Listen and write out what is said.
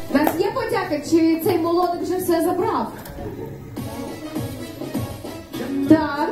У нас є подяка, чи цей молодик вже все забрав? Так.